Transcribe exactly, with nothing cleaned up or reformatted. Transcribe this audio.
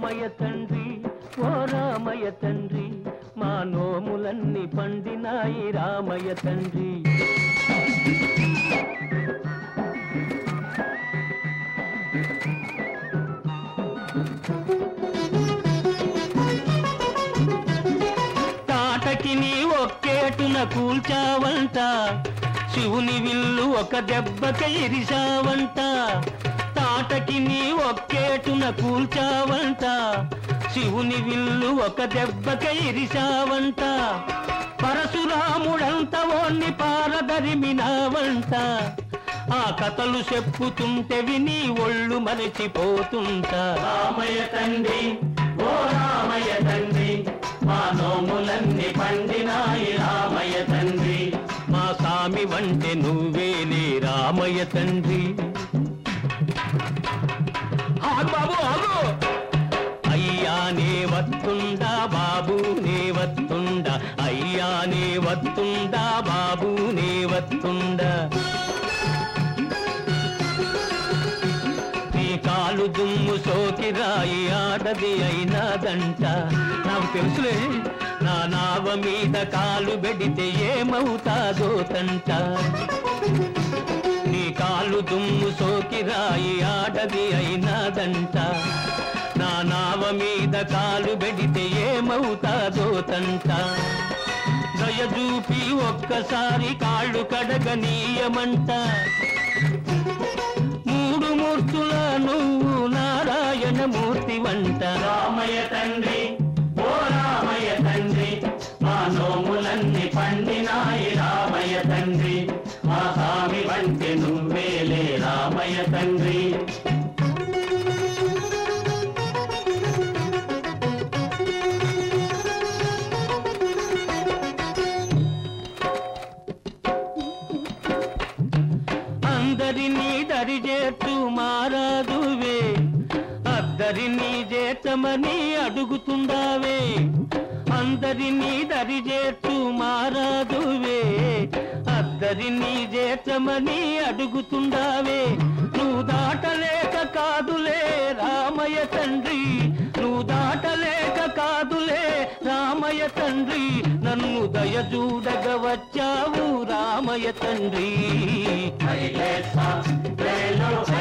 రామయ్య తండ్రి ఓ రామయ్య తండ్రి మా నోములన్నీ పండినాయి రామయ్య తండ్రి తాటకి నీ ఒక్కేటున కూల్చావంట శివుని విల్లు ఒక దెబ్బక ఇరిశావంట తాటకి నీ ఒక్కేటున కూల్చావంట శివుని విల్లు ఒక దెబ్బక ఇరిశావంట పరశురాముడంత ఓన్ని పారదరిమినావంట ఆ కథలు చెప్పుతుంటే విని ఒళ్ళు మరచిపోతుంటా రామయ్య తండ్రి ఓ రామయ్య తండ్రి మా నోములన్నీ పండినాయి రామయ్య తండ్రి మా సామి వంటే నువ్వేలే రామయ్య తండ్రి బాబు ఆగు అయ్యానే వత్తుండా బాబునే వత్తుండా అయ్యానే వత్తుండా బాబునే వత్తుండా నీ కాలు దుమ్ము సోకి రాయి ఆడది అయినాదంట నాకు తెలుసులే నా నావ మీద కాలు బెడితే ఏమవుతాదో తంట నీ కాలు దుమ్ము సోకి రాయి ఆడది అయినాదంట నా నావ మీద కాలు బెడితే ఏమవుతాదో తంట దయచూపి ఒక్కసారి కాళ్ళు కడగనీయమంట మూడు మూర్తుల నువ్వు నారాయణ మూర్తి వంట రామయ్య తండ్రి ఓ రామయ్య తండ్రి మా నోములన్నీ పండినాయి రామయ్య తండ్రి మా స్వామి వంటి నువ్వేలే రామయ్య తండ్రి అందరినీ దరిజేట్టు మారాదువే అద్దరినీ చేతమని అడుగుతుండావే అందరినీ దరిజేట్టు మారాదువే అద్దరినీ చేతమని అడుగుతుండావే నువ్వు దాటలేక కాదులే రామయ్య తండ్రి నువ్వు దాటలేక కాదులే రామయ్య తండ్రి నన్ను దయచూడగ వచ్చావు రామయ్య తండ్రి హరిలేస రేలో